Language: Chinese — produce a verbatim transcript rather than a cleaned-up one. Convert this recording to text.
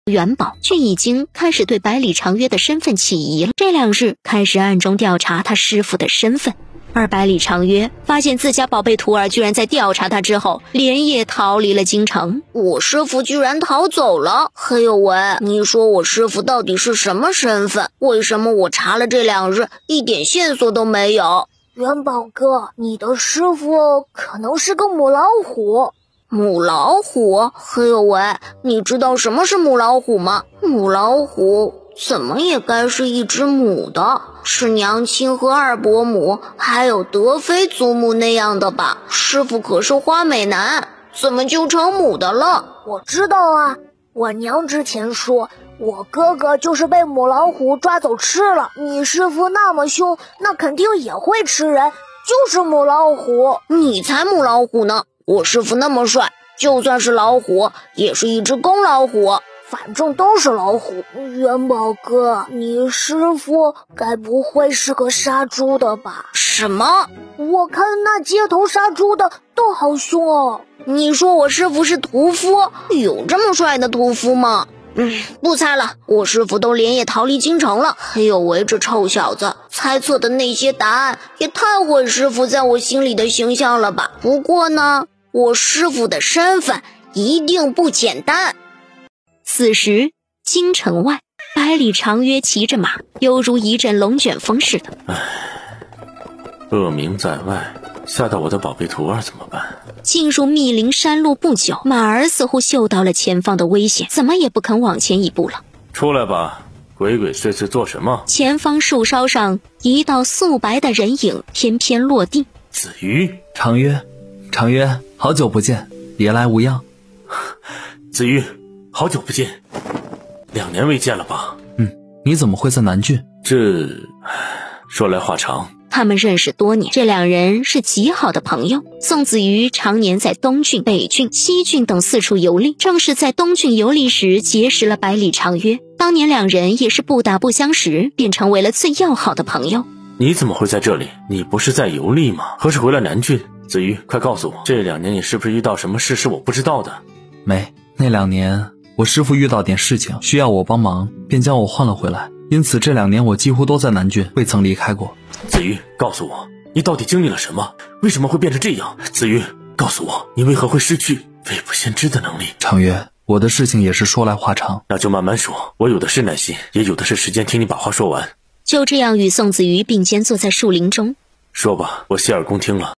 元宝却已经开始对百里长约的身份起疑了。这两日开始暗中调查他师傅的身份，而百里长约发现自家宝贝徒儿居然在调查他之后，连夜逃离了京城。 我师傅居然逃走了！黑有为，你说我师傅到底是什么身份？为什么我查了这两日一点线索都没有？ 元宝哥，你的师傅可能是个母老虎。 母老虎？黑有为，你知道什么是母老虎吗？母老虎怎么也该是一只母的，是娘亲和二伯母还有德妃祖母那样的吧？师傅可是花美男，怎么就成母的了？ 我知道啊，我娘之前说我哥哥就是被母老虎抓走吃了，你师傅那么凶，那肯定也会吃人，就是母老虎。 你才母老虎呢，我师傅那么帅，就算是老虎也是一只公老虎， 反正都是老虎。元宝哥，你师傅该不会是个杀猪的吧？ 什么？ 我看那街头杀猪的都好凶哦。 你说我师傅是屠夫？有这么帅的屠夫吗？嗯，不猜了，我师傅都连夜逃离京城了。黑有为这臭小子猜测的那些答案也太毁师傅在我心里的形象了吧。不过呢，我师傅的身份一定不简单。 此时京城外，百里长约骑着马，犹如一阵龙卷风似的。 唉，恶名在外，吓到我的宝贝徒儿怎么办？ 进入密林山路不久，马儿似乎嗅到了前方的危险，怎么也不肯往前一步了。 出来吧，鬼鬼祟祟做什么？ 前方树梢上一道素白的人影翩翩落地。 子瑜， 长约，长约，好久不见，别来无恙。 子瑜，好久不见，两年未见了吧？ 嗯，你怎么会在南郡？ 这说来话长。 他们认识多年，这两人是极好的朋友。宋子瑜常年在东郡、北郡、西郡等四处游历，正是在东郡游历时结识了百里长约。当年两人也是不打不相识，便成为了最要好的朋友。 你怎么会在这里？你不是在游历吗？何时回了南郡？子瑜，快告诉我，这两年你是不是遇到什么事是我不知道的？ 没，那两年我师父遇到点事情需要我帮忙，便将我换了回来，因此这两年我几乎都在南郡，未曾离开过。 子瑜，告诉我，你到底经历了什么？为什么会变成这样？子瑜，告诉我，你为何会失去未卜先知的能力？ 长约，我的事情也是说来话长， 那就慢慢说，我有的是耐心，也有的是时间听你把话说完。 就这样与宋子瑜并肩坐在树林中。 说吧，我洗耳恭听了。